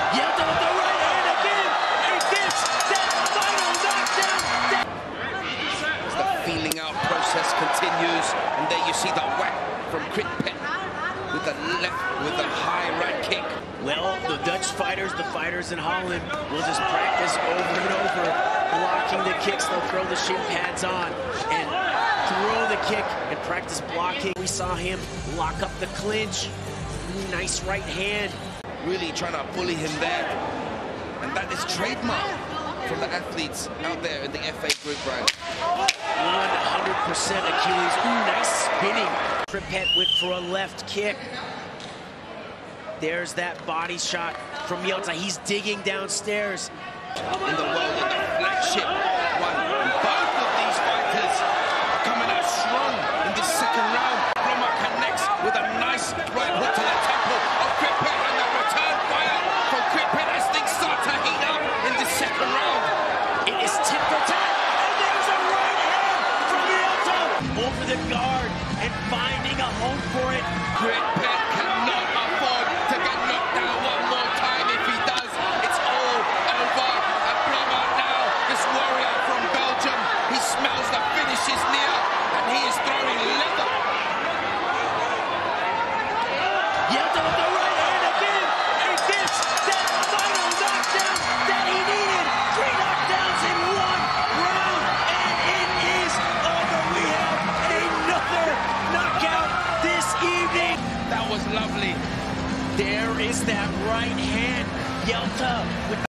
Yelta with the right hand again, and gets that final knockdown. As the feeling out process continues, and there you see the whack from Kritpet with the high right kick. Well, the Dutch fighters, the fighters in Holland, will just practice over and over, blocking the kicks. They'll throw the shin pads on and throw the kick and practice blocking. We saw him lock up the clinch. Nice right hand. Really trying to bully him there. And that is trademark from the athletes out there in the FA group, Brian. 100% Achilles. Ooh, nice spinning. Kritpet went for a left kick. There's that body shot from Yelta. He's digging downstairs. In the world of the flagship one. And both of these fighters are coming out strong in this second round. Roma connects with a nice right hook to the temple of Kritpet, and the return fire from Kritpet as things start to heat up in this second round. It is tit for tat, and there's a right hand from Yelta over the guard and finding a home for it. Kritpet cannot afford to get knocked down one more time. If he does, it's all over. A blowout now. This warrior from Belgium, he smells the finish is near, and he is throwing leather. Yelta with the right hand again, and gets that final knockdown that he needed. 3 knockdowns in 1 round, and it is over. We have another knockout this evening. That was lovely. There is that right hand. Yelta with